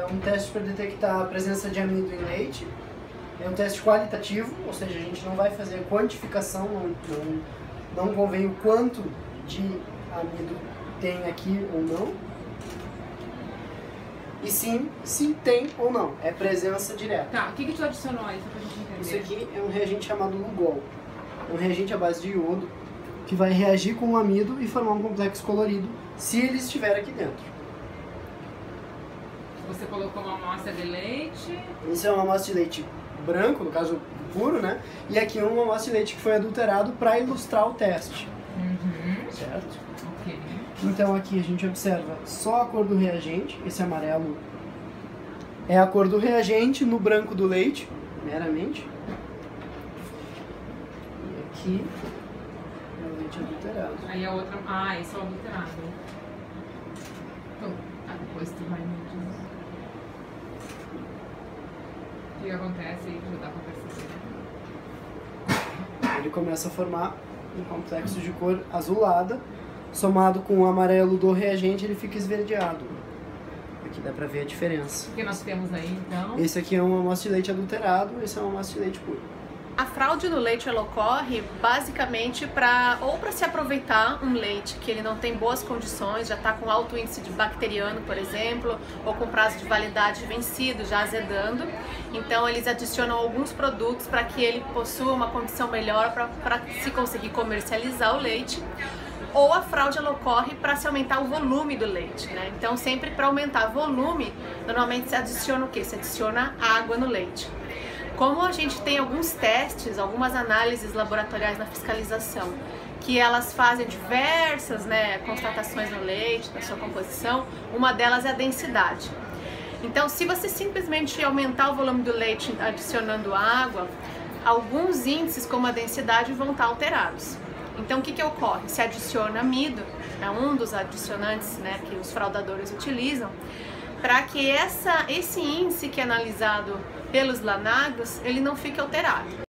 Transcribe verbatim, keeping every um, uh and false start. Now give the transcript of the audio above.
é um teste para detectar a presença de amido em leite. É um teste qualitativo, ou seja, a gente não vai fazer a quantificação, não, não, não convém o quanto de amido tem aqui ou não. E sim, se tem ou não, é presença direta. Tá, o que que tu adicionou aí, só pra gente entender? Isso aqui é um reagente chamado Lugol. É um reagente à base de iodo que vai reagir com o amido e formar um complexo colorido se ele estiver aqui dentro. Você colocou uma amostra de leite. Isso é uma amostra de leite branco, no caso puro, né? E aqui é uma amostra de leite que foi adulterado para ilustrar o teste. Uhum. Certo? Ok. Então aqui a gente observa só a cor do reagente, esse amarelo é a cor do reagente no branco do leite, meramente. E aqui é o leite adulterado. Aí a outra... Ah, esse é o adulterado. Então, ah, depois tu vai me dizer. O que acontece aí, já dá pra perceber. Ele começa a formar um complexo de cor azulada, somado com o amarelo do reagente, ele fica esverdeado. Aqui dá pra ver a diferença. O que nós temos aí, então? Esse aqui é uma amostra de leite adulterado, esse é uma amostra de leite puro. A fraude no leite ela ocorre basicamente para ou para se aproveitar um leite que ele não tem boas condições, já está com alto índice de bacteriano, por exemplo, ou com prazo de validade vencido, já azedando. Então eles adicionam alguns produtos para que ele possua uma condição melhor para se conseguir comercializar o leite. Ou a fraude ela ocorre para se aumentar o volume do leite, né? Então sempre para aumentar o volume, normalmente se adiciona o quê? Se adiciona água no leite. Como a gente tem alguns testes, algumas análises laboratoriais na fiscalização, que elas fazem diversas, né, constatações no leite, na sua composição, uma delas é a densidade. Então, se você simplesmente aumentar o volume do leite adicionando água, alguns índices, como a densidade, vão estar alterados. Então, o que que ocorre? Se adiciona amido, é um dos adicionantes, né, que os fraudadores utilizam, para que essa, esse índice que é analisado pelos lanagros, ele não fique alterado.